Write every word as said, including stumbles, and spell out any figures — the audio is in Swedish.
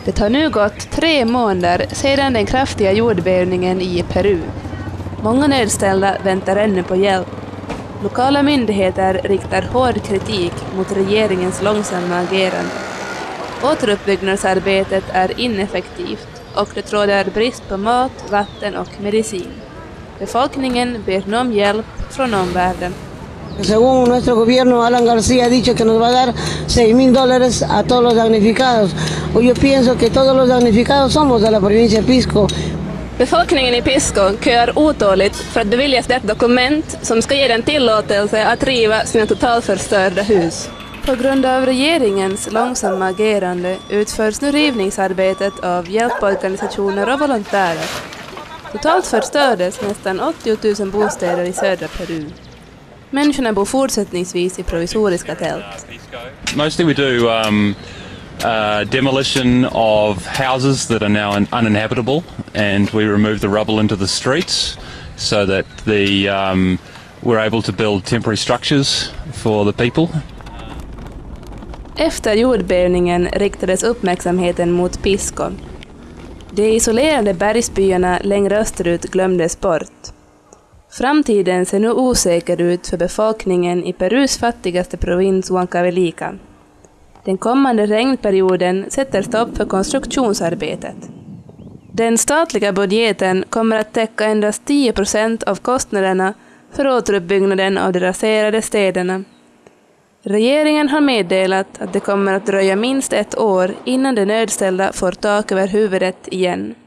Det har nu gått tre månader sedan den kraftiga jordbävningen i Peru. Många nödställda väntar ännu på hjälp. Lokala myndigheter riktar hård kritik mot regeringens långsamma agerande. Återuppbyggnadsarbetet är ineffektivt och det råder brist på mat, vatten och medicin. Befolkningen ber nu om hjälp från omvärlden. Según nuestro gobierno, Alan García ha dicho que nos va a dar seis mil dólares a todos los damnificados. Och jag pienso que todos los damnificados somos de la provincia de Pisco. Befolkningen i Pisco köar otåligt för att beviljas ett dokument som ska ge den tillåtelse att riva sina totalförstörda hus. På grund av regeringens långsamma agerande utförs nu rivningsarbetet av hjälporganisationer och volontärer. Totalt förstördes nästan åttio tusen bostäder i södra Peru. Människorna bor fortsättningsvis i provisoriska tält. Mostly we do um, uh, demolition of houses that are now un uninhabitable, and we remove the rubble into the streets so that the um, we're able to build temporary structures for the people. Efter jordbävningen riktades uppmärksamheten mot Pisco. De isolerade bergsbyarna längre österut glömdes bort. Framtiden ser nu osäker ut för befolkningen i Perus fattigaste provins Huancavelica. Den kommande regnperioden sätter stopp för konstruktionsarbetet. Den statliga budgeten kommer att täcka endast tio procent av kostnaderna för återuppbyggnaden av de raserade städerna. Regeringen har meddelat att det kommer att dröja minst ett år innan de nödställda får tak över huvudet igen.